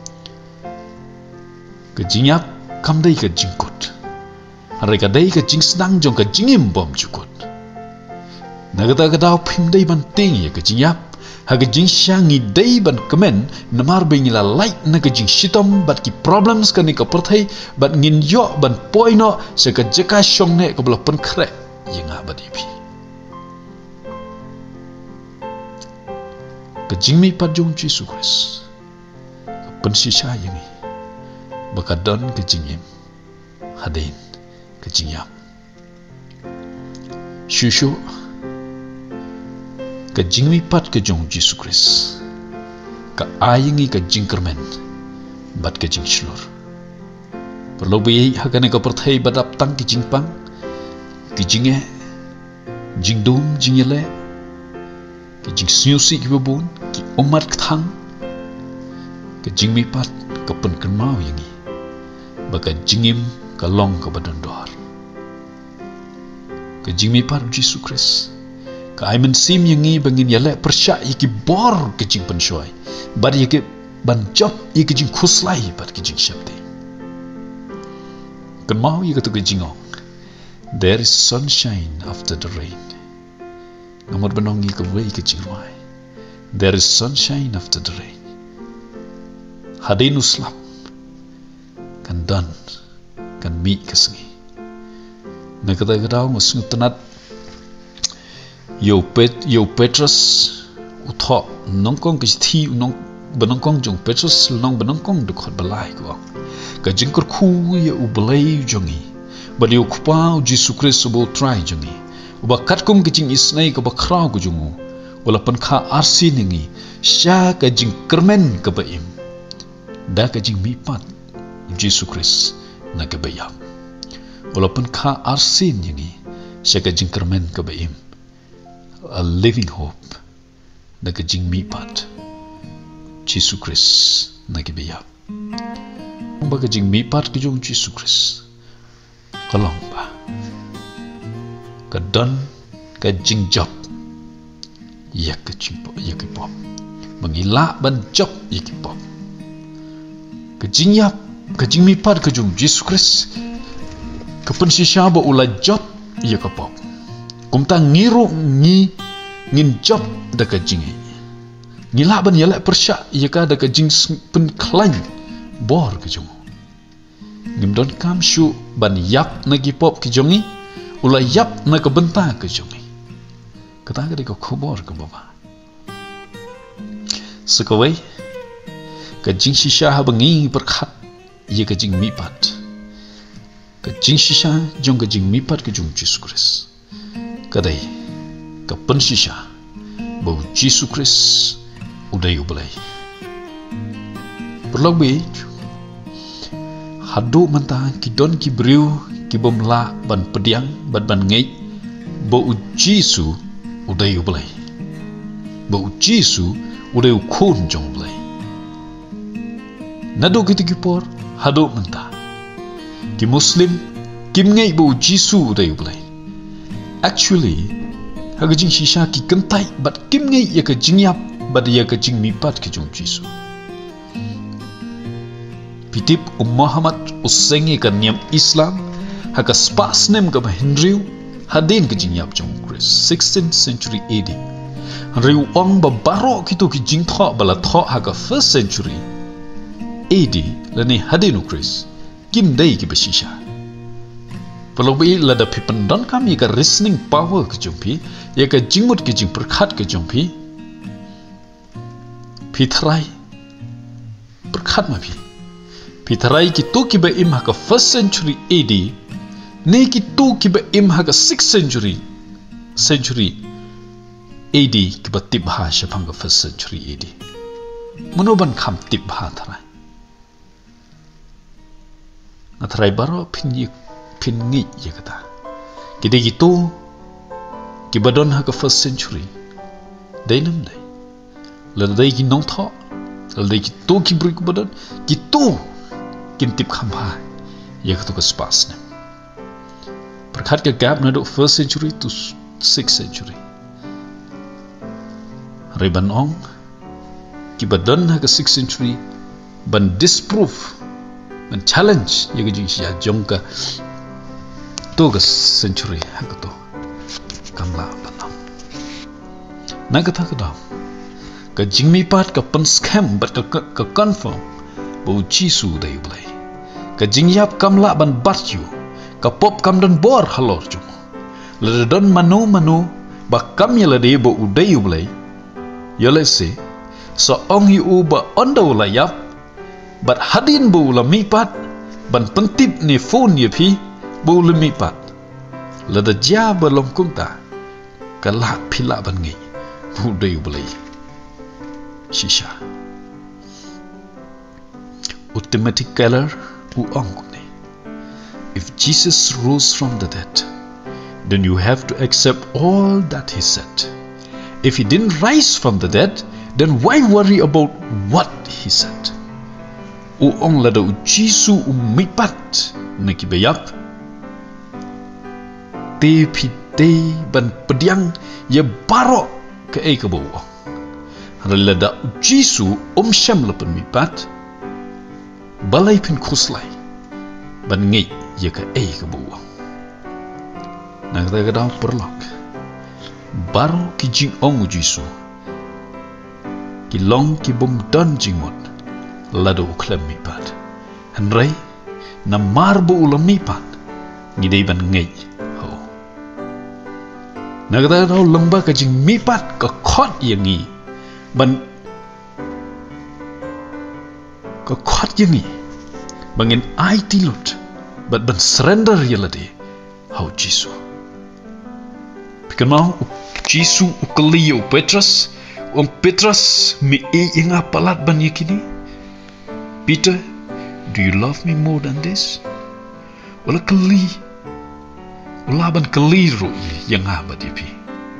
kajingyap kamdai kajingkut hari kadai kajing sedang jong kajingim bom cukut nagata kadau pimdai ban ting ye kajingyap haga jing shangi day ban kemen namar bengila light na ka jing shitom bat ki problems ka ni ka perthai bat ngin yo ban poino se ka jeka shong ne ka bla pen khre yinga bat ipi ka jing mi pat jong Jesus Christ ka pen shisha yingi bakadon ka jingim hadin ka jingyam shushu ka jingmi pat ka jong Jesus Christ ka ayingi ka jingkermen bat ka jing shlur perlu bi hakane ka perthai badap tang ki jingpang ki jinge jingdum jingele ki jing syusi ki babun ki umat kthang ka jingmi pat ka pen kenmau yingi baka jingim ka long ka badondor ka jingmi pat Jesus Christ ka aiman sim yangi bangin yale persya yiki bor ke jing penshoy bar yiki ban job yiki jing khuslai bar ke jing syapte kan mau yiki to ke jingong there is sunshine after the rain ngamor banong yiki wei ke jingwai there is sunshine after the rain hadin uslap kan dan kan mi kesengi nakata kadaw musung tanat Yo pet yo Petrus utho nongkong kisti nong benongkong jong Petrus nong benongkong de khot balai ko ka jingkur khu ye ublai jongi bali ukpa Jesus Christ bo try jongi uba katkum kijing isnai ka bakrau ko jongu wala pan kha arsi ningi sha ka jing kermen ka baim da ka jing mi pat Jesus Christ na ka bayam wala pan kha arsi ningi sha ka jing kermen ka baim a living hope na ka jing mi pat Jesus Christ na ki biya ba ka jing mi pat ki jong Jesus Christ kalong ba ka dan ka jing job ya ka jing po ya ki pop mangila ban job ya ki pop ka jing yap ka jing mi pat ka jong Jesus Christ ka pen shisha ba ula job ya ka pop kumta ngiru ngi ngin job da ka jingi ngila ban yala persya ya ka da ka jing pen klan bor ka jong ngim don kam shu ban yap na gi pop ki jongi ula yap na ka benta ka jongi kata ka ka khobor ka baba sekawai ka jing shisha ha bangi perkhat ya ka jing mi pat ka jing shisha jong ka jing mi pat ka jong Jesus Christ kadai ka pensisha bau Jesus Christ udai ublai perlobe hadu manta ki don ki briu ki bomla ban pediang ban ban ngai bau Jesus udai ublai bau Jesus udai ukun jong ublai nado ki por hadu manta ki muslim kim ngai bau Jesus udai ublai actually haga jing shisha ki kentai bat kim ngai ya ka jing yap bat ya ka jing mi pat ki jong Jesus pitip um Muhammad usengi ka niam Islam haga spas nem ka Henry hadin ka jing yap jong Christ sixteenth century A D Henry ong ba baro ki to ki jing tho bala tho haga first century A D lani hadin Christ kim dai ki ba shisha Perlobi lada pipen don kami ka reasoning power ke jumpi, ya ka jingmut ke jing perkhat ke jumpi, pitrai perkhat ma pi, pitrai ki tu ki ba im ha ka first century A D, ne ki tu ki ba im ha ka sixth century century A D ki ba tip ha shapang ka first century A D, manoban kam tip ha tharai, na tharai baro pinyi pin ngi ya kata kide gitu ki badon ha ka first century dai nam dai la dai ki nong tho la dai ki to ki brik badon ki to kin tip kham ha ya ka to ka spas ne perkhat ka gap na do first century to sixth century riban ong ki badon ha ka sixth century ban disprove ban challenge ya ka jing ya jong ka Tugas century hakuto kamla banam. Nagata kadam ka jingmi pat ka pen scam but ka ka confirm bo Jisu dai blai ka jingyap kam la ban bat you ka pop kam dan bor halor jum le don manu manu ba kam yela de bo udai blai yele se so ong yu ba ondo la yap but hadin bo la mi pat ban pentip ni phone ye phi bo le mi pat le da ja ba long kum ta ka la phila ban ngi bu dei blai shisha automatic color u ong ne. If Jesus rose from the dead, then you have to accept all that he said. If he didn't rise from the dead, then why worry about what he said? U ong la da u Jisu u mipat na ki bayap te pi te ban pediang ye baro ke e ke bo la da u Jisu um sham la pen mipat balai pin khuslai ban ngai ye ke e ke bo na ga ga dau perlok baro ki jing ong u Jisu ki long ki bom don jingmot lado klem mi pat hanrai na marbo ulam mi pat ngidei ban ngai ho nagda ro lamba ka jing mi pat ka khot yangi ban ka khot yangi bangin ai tilut but ban surrender yelade how Jisu pikanau Jisu ukaliyo Petrus om Petrus mi e inga palat ban yakini Peter, do you love me more than this? Wala kali, wala ban kali ro yang apa dia pi.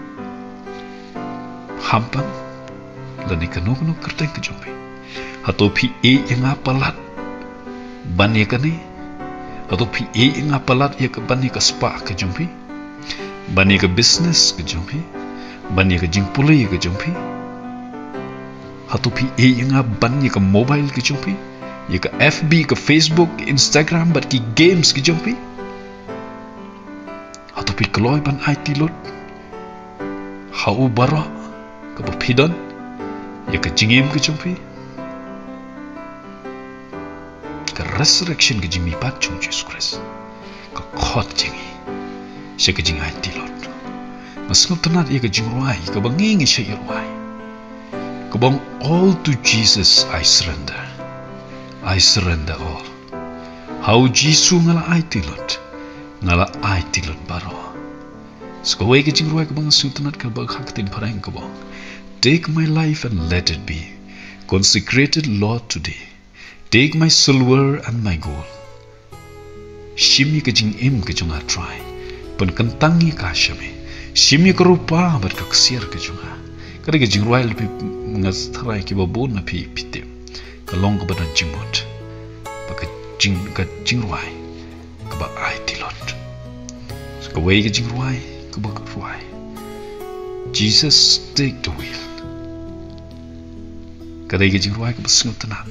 Hampan, lani kanu kanu kerteng kejumpi. Atau pi e yang apa lat, ban ya kani. Atau pi e yang apa lat ya ke ban ya ke spa kejumpi. Ban ya ke business kejumpi. Ban ya ke jingpulai kejumpi. Atau pi e yang apa ban ya ke mobile kejumpi. Ya ke F B, ke Facebook, ke Instagram, bat ki games ke jumpi. Atau pi keloi ban I T lot. Hau bara ke bapidon. Ya ke jingim ke jumpi. Ke resurrection ke jingmi pat chung Jesus Christ. Ke khot jingi. Siya ke jing I T lot. Masngap tenat ya ke jing ruai. Ke bangingi siya ruai. Ke bang all to Jesus I surrender. I surrender all. How Jisu ngala I tilot, ngala I tilot baro. Skawai ke jingruai ke bang sultanat ke bang haktin parang ke bang. Take my life and let it be consecrated, Lord, today. Take my silver and my gold. Shimi ke jing im ke junga try. Pen kentangi ka shami. Shimi ke rupa ber ke ksir ke junga. Kada ke jingruai lebih ngasrai ke babon na pi pitim. Kalong ke badan jingmot, baka jing ke jingruai, ke ba ai tilot. Sekawai ke jingruai, ke ba ruai. Jesus take the wheel. Kadai ke jingruai ke besngut tenan.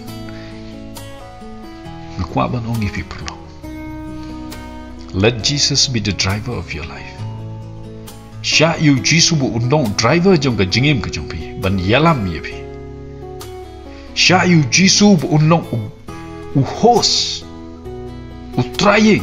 Ngakwa ban ongi pi perlo. Let Jesus be the driver of your life. Sya yu Jisu bu undong driver jong ke jingim ke jongpi, ban yalam ye pi. Sya yu Jisu bu unlong u, u host, u trying.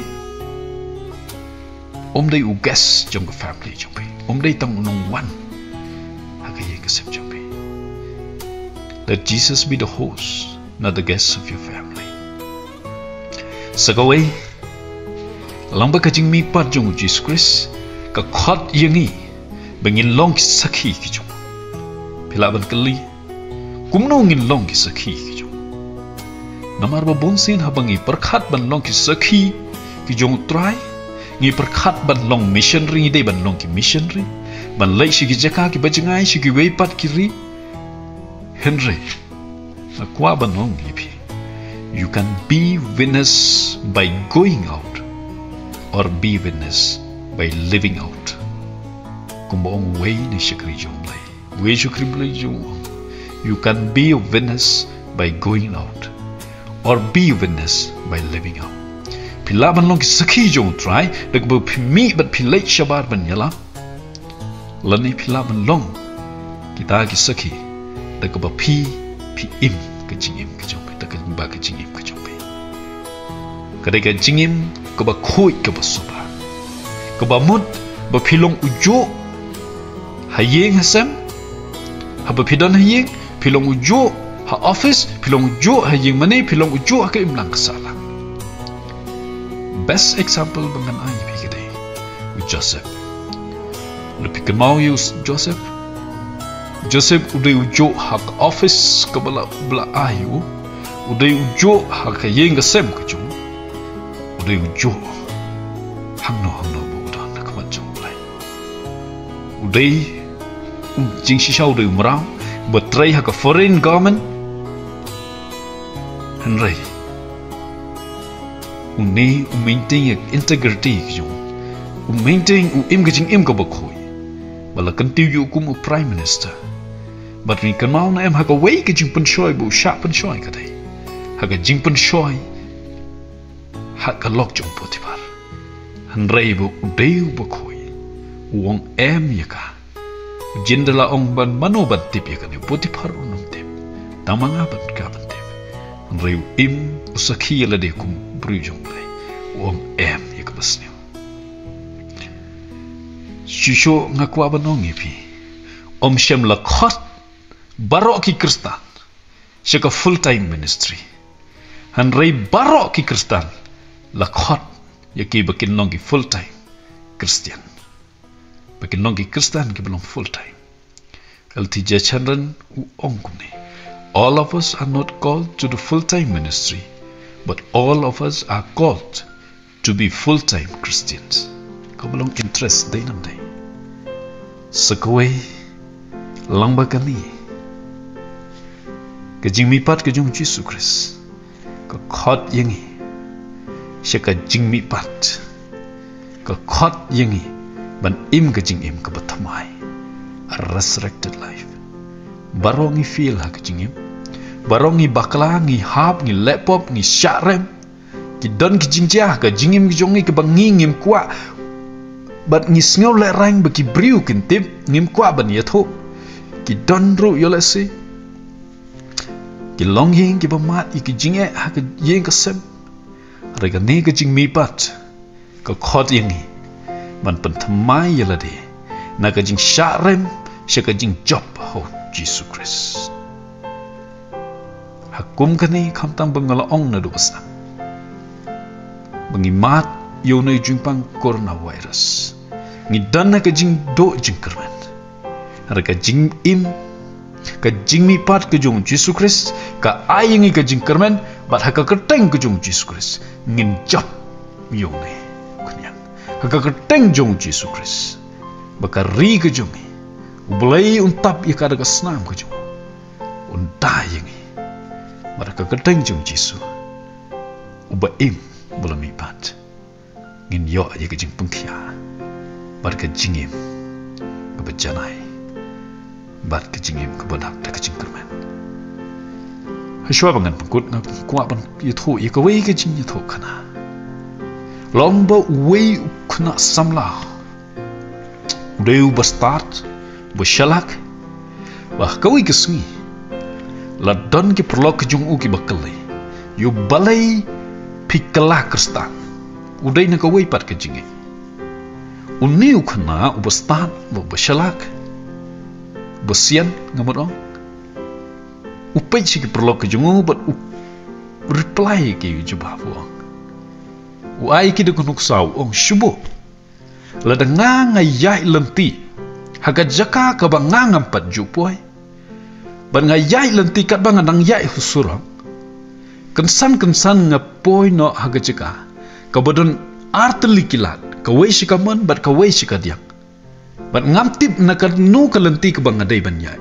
Om day u guest jong ke family jompi. Om day tang unong one. Hakaye kesep jompi. Let Jesus be the host, not the guest of your family. Sakaway, lamba kajing mi pat jong Jesus Christ, ka khot yangi, bengin long sakhi ki jong. Pilaban kali. Kumno ngin long ki sakhi ki jong. Namar ba bonsin habangi perkhat ban long ki sakhi ki jong try ngi perkhat ban long missionary de ban long ki missionary ban lai shi ki jaka ki bajangai shi ki weipat ki ri Henry akwa ban long ipi. You can be witness by going out or be witness by living out. Kumbong way ni shikri jong lai. Way shikri blai jong. You can be a witness by going out or be a witness by living out. Pilaban long sakhi jong try dak bu mi bat pilai shabar ban yala. Lani pilaban long kita ki sakhi ta ka ba phi phi im ka jing im ka jong pe ta ka ba ka jing im ka jong pe ka dai ka jing im ka ba khoi ka ba so ba ka ba mut ba philong ujo hayeng hasam ha ba phidon hayeng philong ujo ha office philong ujo hayeng mane philong ujo ka im lang ka sala best example bangan ai pi ka dai Joseph lebih kenal Yus Joseph Joseph udah ujo hak office ke bela bela ayu udah ujo hak yang kesem kecung udah ujo hangno hangno udah nak macam lain udah jing sisa udah merau bertrai hak foreign government Henry uni maintain integrity kecung maintain u im kecing im ke bakoi bala continue kum prime minister but ni kanau na em ha ka wei ke jing pen shoi bu sha pen shoi ka dai ha ka jing pen shoi ha ka lok jong Potiphar han rei bu deu bu khoi wong em ya ka jindala ong ban mano ban tip ya ka ni Potiphar unum tip tamanga ban ka ban tip han rei im usakhi la de kum bru jong dai wong em ya ka basni Shusho ngakwa banong ipi Om Shem lakhot barok ki Kristan Shaka full time ministry Han rei barok ki Kristan lakhot yaki bakin nong ki full time Christian bakin nong ki Kristan ki belong full time Altija chandran u ongkumni all of us are not called to the full time ministry but all of us are called to be full time Christians Kau belum interest day nam day. Sekawai lang bakani. Kajing mipat kajung Yesus Kristus. Ka khot yangi. Syaka jing mipat. Ka khot yangi ban im kajing im ka bathamai. A resurrected life. Barongi feel ha kajing im. Barongi bakla ngi hap ngi laptop ngi syarem. Ki don ki jingjah ka jingim ki jongi ka bangingim kwa But ni sngau le rang bagi briu kintip ngim kwa ban yatho ki donru yolasi ki longhing ki bamat ki jinge ha ka yeng ka sem rega ne ka jing mi pat ka khot yangi man pan thamai yalade na ka jing sharem sha ka jing job ho Jesus Christ hakum kani khamtang bangala ong na dubasna bangimat yo na jumpang coronavirus ngi dana ka jing do jing kerman ara ka jing im ka jing mi pat ka jong Jesus Christ ka ayingi ka jing kerman bat ha ka keteng ka jong Jesus Christ ngin jap yo ne kunyang ha ka keteng jong Jesus Christ baka ri ka jong ublai untap ya ka daga snam ka jong unta yingi bat ka keteng jong Jesus uba im bulan mi pat ngin yo aja ke jing pengkia bar ke jingim ke bejanai bar ke jingim ke badak da ke jing kerman hashwa bangan pengkut na kuat ban yatho ye ke wei ke jing yatho kana lomba wei kena samla deu bastart beshalak bah kawi ke sungi la don ke perlok ke jung u ki bakalai yu balai pikala Kristan udai na kawai pat ke jingi uniu khana ubastan bo bashalak basian ngamorong upai chi ki perlo ke jungu but reply ke jubah bo u ai ki de kunuk sau ong shubo la da nga yai lenti haga jaka ka bangangam pat jupoi ban nga yai lenti kat bang nang yai husurang kensan kensan ngapoi no haga jaka kabadon arteli kilat kawai shikaman bat kawai shikadiak bat ngamtip nakar nu kalenti ke bang adai banyai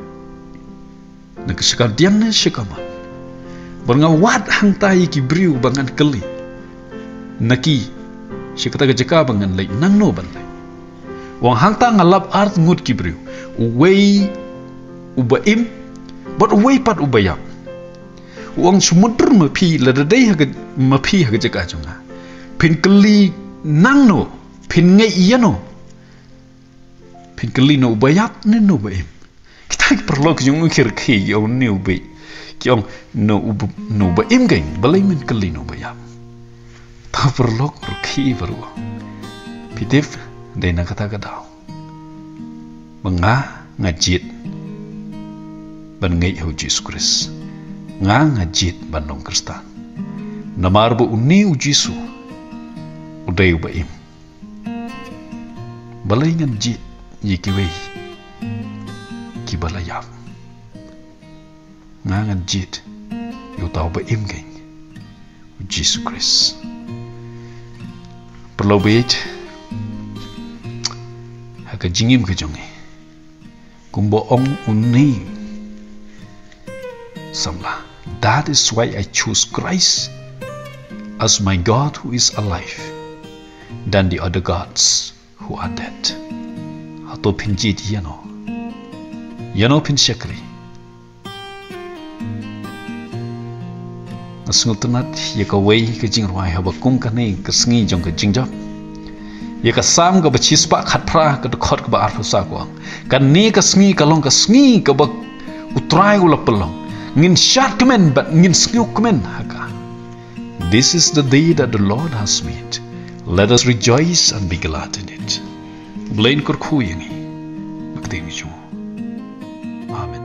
nak shikadiang na shikaman bat ngawat hang tai ki briu bangan keli naki shikata ga jaka bangan lai nang no ban lai wang hang ta ngalap art ngut ki briu uwei ubaim bat uwei pat ubayam wang sumudur mapi ladadai haga mapi haga jaka junga pin keli nang no pin ngai iya no pin keli no bayat ni no baim Kita perlu kejung ukir ki yo new be. Kiong no ubu no ba im geng balai min kali no ba yam. Ta perlu ki baru. Pitif dai na kata kadau. Menga ngajit ban ngai ho Jesus Christ. Nga ngajit ban nong Kristan. Namar bu uni u Jesu. Udai ba im. Balai ngajit yikiwei. Ki balayam. Nga ngajit yu tau ba im geng. Jesus Christ. Perlu bait. Haka jingim ke jongi. Kumbo ong uni. Samla. That is why I choose Christ as my God who is alive than the other gods who are dead. Ato pinjit yano. Yano pin syakri. Ngasngut tunat yaka wei ke jing ruai haba kum kane ke sengi jong ke jing job. Yaka sam ke bachis pa khat pra ke khot ke ba arfu sa ko. Kan ne ke sengi kalong ke sengi ke ba utrai ula pelong. Ngin syat kemen but ngin sengiuk kemen haka. This is the day that the Lord has made. Let us rejoice and be glad in it. Blain kurku yangi. Magtimi jo. Amen.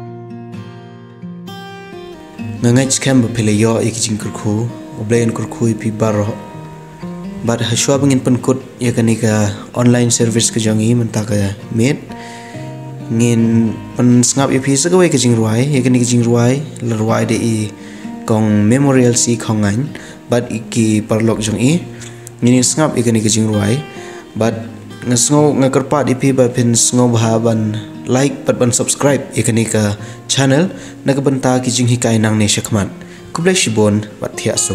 Ngangai skam bapile yo ikijing kurku. Blain kurku ipi baro. But haswa bangin pankut yakanika online service ke jangi mentaka made. Ngin pen sngap ipi sagawai ke jing ruai yakani ke jing ruai la ruai de i kong memorial si khongan but iki parlok jong i ngin sngap yakani ke jing ruai but ngasngo ngakarpat ipi ba pen sngo bahaban like pat ban subscribe yakani ka channel nakabanta ki jing hikai nang ne shakman kublai shibon wat thia suk.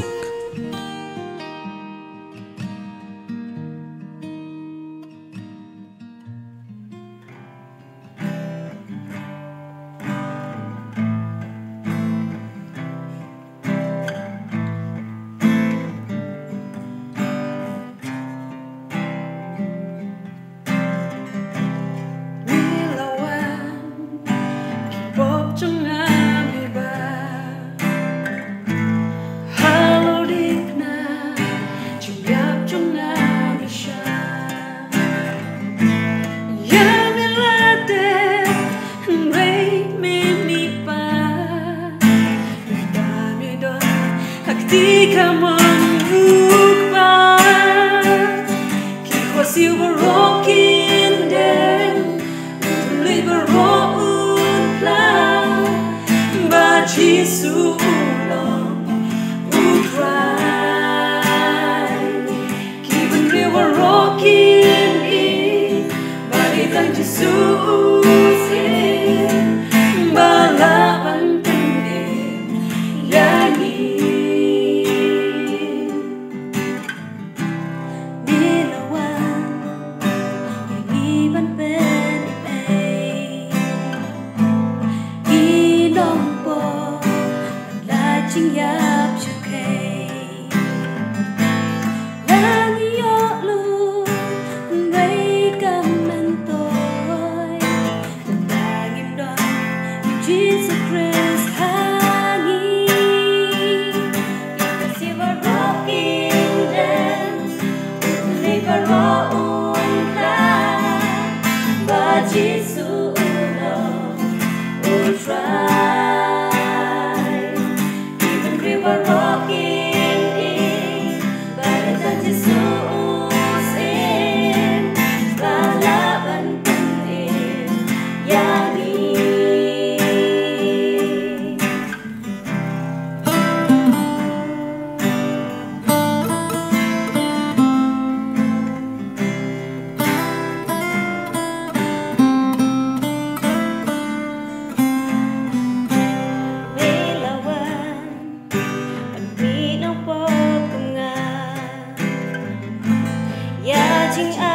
Watching